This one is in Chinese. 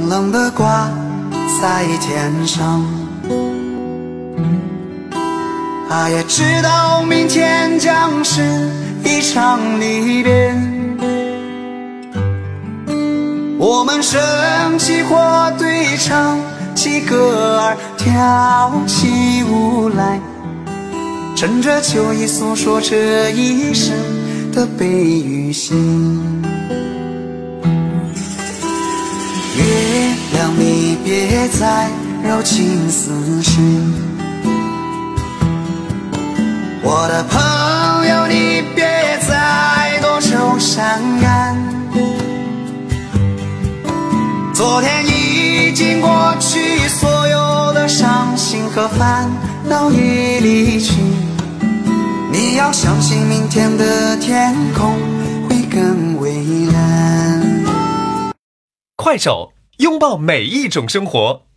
冷的挂在天上。他也知道明天将是一场离别，我们升起或对唱起歌儿，跳起舞来，趁着秋意诉说这一生的悲与喜。月亮你别再柔情似水，我的朋友你别再多愁善感，昨天已经过去，所有的伤心和烦恼已离去，你要相信明天的天空会更蔚蓝。 快手，拥抱每一种生活。